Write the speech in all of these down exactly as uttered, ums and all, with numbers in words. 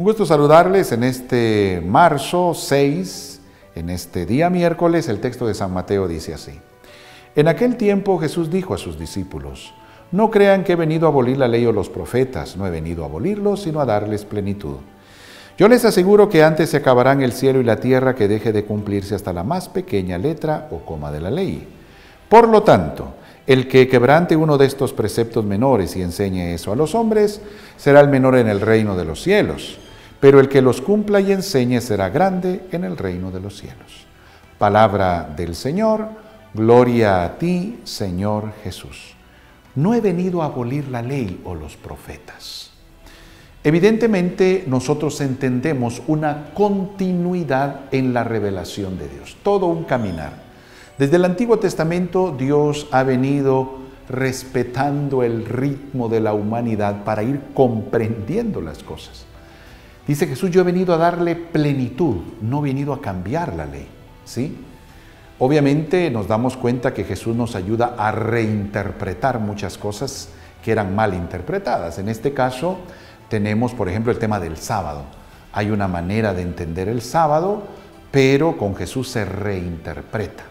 Un gusto saludarles en este marzo seis, en este día miércoles. El texto de San Mateo dice así: En aquel tiempo Jesús dijo a sus discípulos: No crean que he venido a abolir la ley o los profetas, no he venido a abolirlos, sino a darles plenitud. Yo les aseguro que antes se acabarán el cielo y la tierra que deje de cumplirse hasta la más pequeña letra o coma de la ley. Por lo tanto, el que quebrante uno de estos preceptos menores y enseñe eso a los hombres, será el menor en el reino de los cielos, pero el que los cumpla y enseñe será grande en el reino de los cielos. Palabra del Señor, gloria a ti, Señor Jesús. No he venido a abolir la ley o los profetas. Evidentemente, nosotros entendemos una continuidad en la revelación de Dios, todo un caminar. Desde el Antiguo Testamento, Dios ha venido respetando el ritmo de la humanidad para ir comprendiendo las cosas. Dice Jesús: yo he venido a darle plenitud, no he venido a cambiar la ley, ¿sí? Obviamente nos damos cuenta que Jesús nos ayuda a reinterpretar muchas cosas que eran mal interpretadas. En este caso tenemos, por ejemplo, el tema del sábado. Hay una manera de entender el sábado, pero con Jesús se reinterpreta.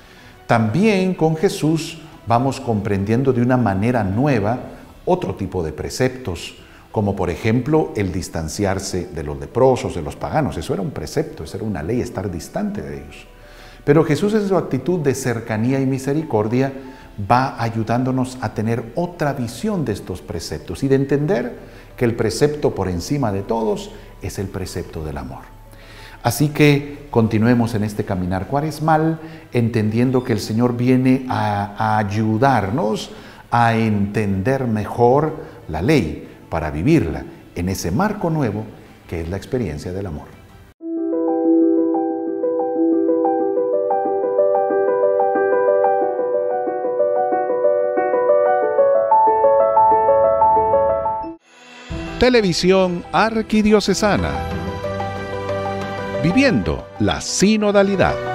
También con Jesús vamos comprendiendo de una manera nueva otro tipo de preceptos, como por ejemplo el distanciarse de los leprosos, de los paganos. Eso era un precepto, eso era una ley, estar distante de ellos. Pero Jesús, en su actitud de cercanía y misericordia, va ayudándonos a tener otra visión de estos preceptos y de entender que el precepto por encima de todos es el precepto del amor. Así que continuemos en este caminar cuaresmal, entendiendo que el Señor viene a, a ayudarnos a entender mejor la ley para vivirla en ese marco nuevo que es la experiencia del amor. Televisión Arquidiocesana. Viviendo la sinodalidad.